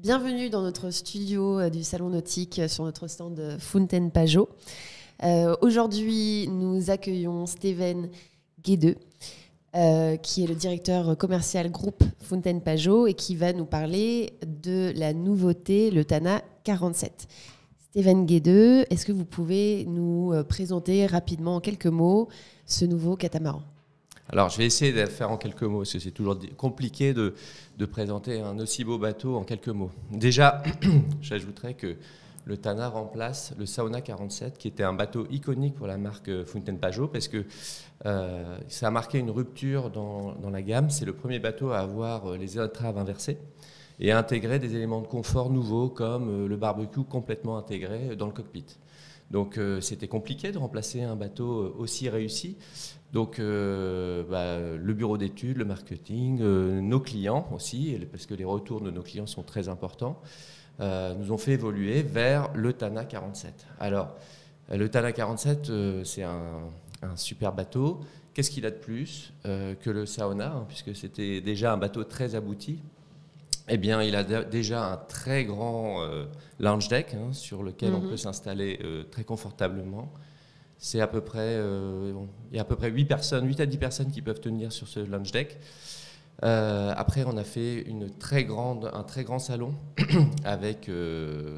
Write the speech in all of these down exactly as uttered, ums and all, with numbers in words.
Bienvenue dans notre studio euh, du Salon Nautique euh, sur notre stand euh, Fountaine Pajot. Euh, Aujourd'hui, nous accueillons Steven Guédeux, euh, qui est le directeur commercial groupe Fountaine Pajot et qui va nous parler de la nouveauté, le Tana quarante-sept. Steven Guédeux, est-ce que vous pouvez nous présenter rapidement en quelques mots ce nouveau catamaran ? Alors, je vais essayer de le faire en quelques mots, parce que c'est toujours compliqué de, de présenter un aussi beau bateau en quelques mots. Déjà, j'ajouterais que le Tana remplace le Saona quarante-sept, qui était un bateau iconique pour la marque Fountaine Pajot, parce que euh, ça a marqué une rupture dans, dans la gamme. C'est le premier bateau à avoir les étraves inversées et à intégrer des éléments de confort nouveaux, comme le barbecue complètement intégré dans le cockpit. Donc, euh, c'était compliqué de remplacer un bateau aussi réussi. Donc, euh, bah, le bureau d'études, le marketing, euh, nos clients aussi, parce que les retours de nos clients sont très importants, euh, nous ont fait évoluer vers le Tana quarante-sept. Alors, le Tana quarante-sept, euh, c'est un, un super bateau. Qu'est-ce qu'il a de plus euh, que le Saona, hein, puisque c'était déjà un bateau très abouti. Eh bien, il a d- déjà un très grand euh, lounge deck hein, sur lequel mm-hmm. on peut s'installer euh, très confortablement. C'est à peu près, euh, bon, il y a à peu près huit personnes, huit à dix personnes qui peuvent tenir sur ce lounge deck. Euh, après, on a fait une très grande, un très grand salon avec euh,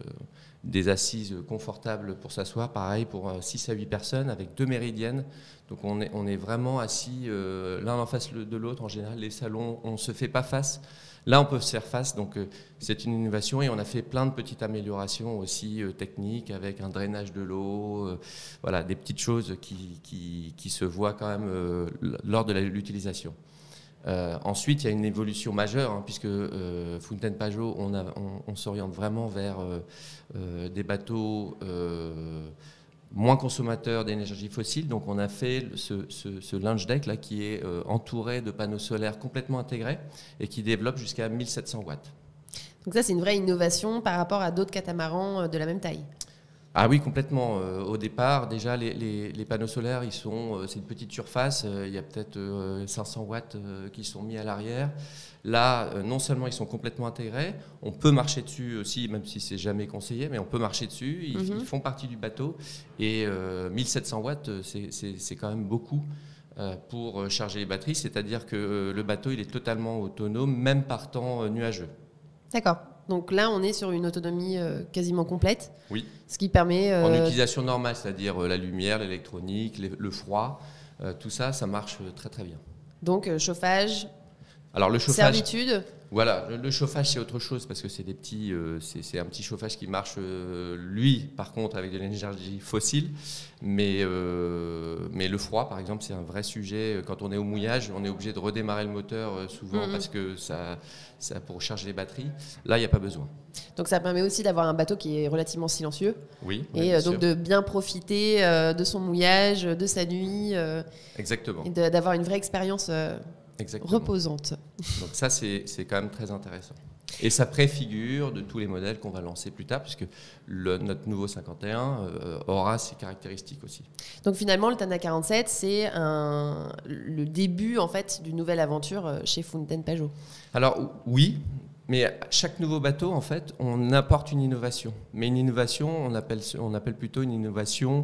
des assises confortables pour s'asseoir. Pareil pour six à huit personnes avec deux méridiennes. Donc on est, on est vraiment assis euh, l'un en face de l'autre. En général, les salons, on ne se fait pas face. Là, on peut se faire face, donc euh, c'est une innovation et on a fait plein de petites améliorations aussi euh, techniques avec un drainage de l'eau, euh, voilà, des petites choses qui, qui, qui se voient quand même euh, lors de la, l'utilisation. Euh, ensuite, il y a une évolution majeure, hein, puisque euh, Fountaine Pajot, on, a, on, on s'oriente vraiment vers euh, euh, des bateaux euh, moins consommateurs d'énergie fossile. Donc on a fait ce, ce, ce lounge deck là, qui est euh, entouré de panneaux solaires complètement intégrés et qui développe jusqu'à mille sept cents watts. Donc ça, c'est une vraie innovation par rapport à d'autres catamarans de la même taille. Ah oui, complètement. Euh, au départ, déjà, les, les, les panneaux solaires, ils sont, euh, c'est une petite surface. Euh, il y a peut-être euh, cinq cents watts euh, qui sont mis à l'arrière. Là, euh, non seulement ils sont complètement intégrés, on peut marcher dessus aussi, même si c'est jamais conseillé, mais on peut marcher dessus. Ils, mm-hmm. ils font partie du bateau. Et euh, mille sept cents watts, c'est, c'est, c'est quand même beaucoup euh, pour charger les batteries. C'est-à-dire que euh, le bateau, il est totalement autonome, même par temps euh, nuageux. D'accord. Donc là, on est sur une autonomie euh, quasiment complète. Oui. Ce qui permet... Euh... En utilisation normale, c'est-à-dire euh, la lumière, l'électronique, les, le froid, euh, tout ça, ça marche très très bien. Donc euh, chauffage, Alors, le chauffage, servitude. Voilà, le, le chauffage c'est autre chose parce que c'est des petits, euh, c'est, c'est un petit chauffage qui marche, euh, lui, par contre, avec de l'énergie fossile. Mais, euh, mais le froid, par exemple, c'est un vrai sujet. Quand on est au mouillage, on est obligé de redémarrer le moteur euh, souvent mmh. parce que ça, ça pour charger les batteries. Là, il n'y a pas besoin. Donc ça permet aussi d'avoir un bateau qui est relativement silencieux. Oui. Et euh, donc sûr. de bien profiter euh, de son mouillage, de sa nuit. Euh, Exactement. Et de, d'avoir une vraie expérience euh, reposante. Donc ça, c'est, c'est quand même très intéressant. Et ça préfigure de tous les modèles qu'on va lancer plus tard, puisque le, notre nouveau cinquante et un euh, aura ces caractéristiques aussi. Donc finalement, le Tana quarante-sept, c'est un, le début en fait, d'une nouvelle aventure chez Fountaine Pajot. Alors oui, mais chaque nouveau bateau, en fait, on apporte une innovation. Mais une innovation, on appelle, on appelle plutôt une innovation,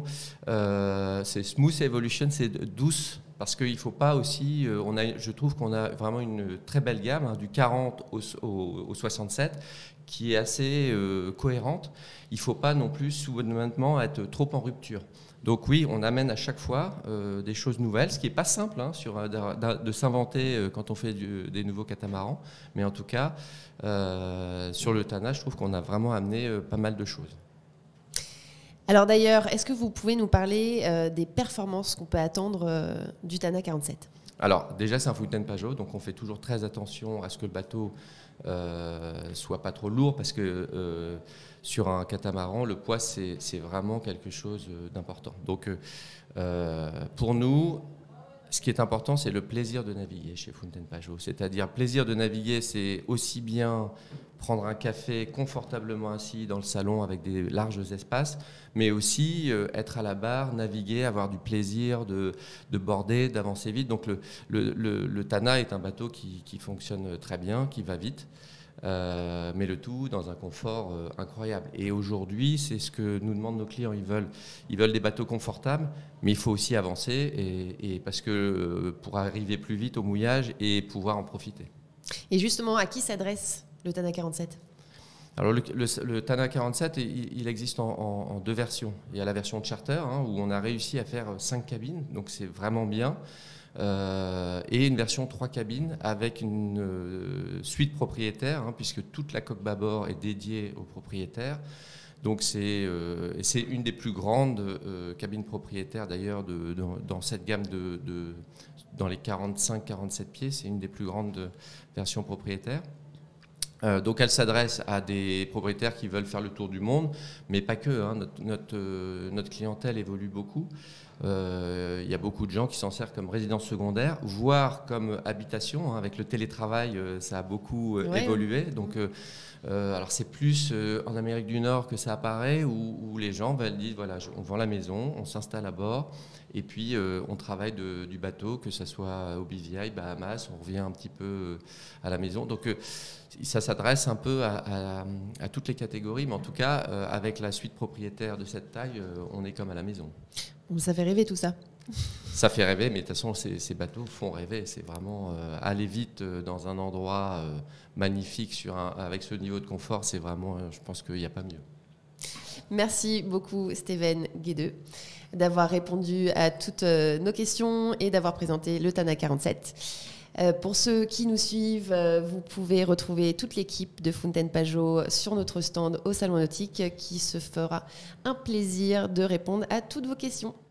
euh, c'est smooth evolution, c'est douce. Parce qu'il ne faut pas aussi, euh, on a, je trouve qu'on a vraiment une très belle gamme, hein, du quarante au, au, au soixante-sept, qui est assez euh, cohérente. Il ne faut pas non plus soudainement être trop en rupture. Donc oui, on amène à chaque fois euh, des choses nouvelles, ce qui n'est pas simple hein, sur, de, de s'inventer euh, quand on fait du, des nouveaux catamarans. Mais en tout cas, euh, sur le Tana, je trouve qu'on a vraiment amené euh, pas mal de choses. Alors d'ailleurs, est-ce que vous pouvez nous parler euh, des performances qu'on peut attendre euh, du Tana quarante-sept ? Alors déjà, c'est un Fountaine Pajot, donc on fait toujours très attention à ce que le bateau euh, soit pas trop lourd, parce que euh, sur un catamaran, le poids, c'est, c'est vraiment quelque chose d'important. Donc euh, pour nous, ce qui est important, c'est le plaisir de naviguer chez Fountaine Pajot. C'est-à-dire, plaisir de naviguer, c'est aussi bien prendre un café confortablement assis dans le salon avec des larges espaces, mais aussi euh, être à la barre, naviguer, avoir du plaisir de, de border, d'avancer vite. Donc le, le, le, le Tana est un bateau qui, qui fonctionne très bien, qui va vite. euh, mais le tout dans un confort euh, incroyable. Et aujourd'hui, c'est ce que nous demandent nos clients. Ils veulent, ils veulent des bateaux confortables, mais il faut aussi avancer et, et parce que, euh, pour arriver plus vite au mouillage et pouvoir en profiter. Et justement, à qui s'adresse le Tana quarante-sept ? Alors le, le, le Tana quarante-sept, il, il existe en, en, en deux versions. Il y a la version charter, hein, où on a réussi à faire cinq cabines, donc c'est vraiment bien. Euh, et une version trois cabines avec une euh, suite propriétaire, hein, puisque toute la coque bâbord est dédiée aux propriétaires. Donc c'est euh, une des plus grandes euh, cabines propriétaires d'ailleurs de, de, dans cette gamme de, de dans les quarante-cinq quarante-sept pieds, c'est une des plus grandes versions propriétaires. Euh, donc elle s'adresse à des propriétaires qui veulent faire le tour du monde, mais pas que, hein, notre, notre, euh, notre clientèle évolue beaucoup. Il euh, y a beaucoup de gens qui s'en servent comme résidence secondaire, voire comme habitation. Hein, avec le télétravail, euh, ça a beaucoup euh, ouais. évolué. Donc, euh, euh, alors c'est plus euh, en Amérique du Nord que ça apparaît, où, où les gens ben, disent voilà, on vend la maison, on s'installe à bord, et puis euh, on travaille de, du bateau, que ce soit au B V I, Bahamas, on revient un petit peu à la maison. Donc euh, ça s'adresse un peu à, à, à toutes les catégories, mais en tout cas, euh, avec la suite propriétaire de cette taille, euh, on est comme à la maison. Bon, ça fait rêver tout ça. Ça fait rêver, mais de toute façon, ces, ces bateaux font rêver. C'est vraiment euh, aller vite euh, dans un endroit euh, magnifique sur un, avec ce niveau de confort. C'est vraiment, euh, je pense qu'il n'y a pas mieux. Merci beaucoup, Steven Guédeux, d'avoir répondu à toutes euh, nos questions et d'avoir présenté le Tana quarante-sept. Euh, pour ceux qui nous suivent, euh, vous pouvez retrouver toute l'équipe de Fountaine Pajot sur notre stand au Salon Nautique qui se fera un plaisir de répondre à toutes vos questions.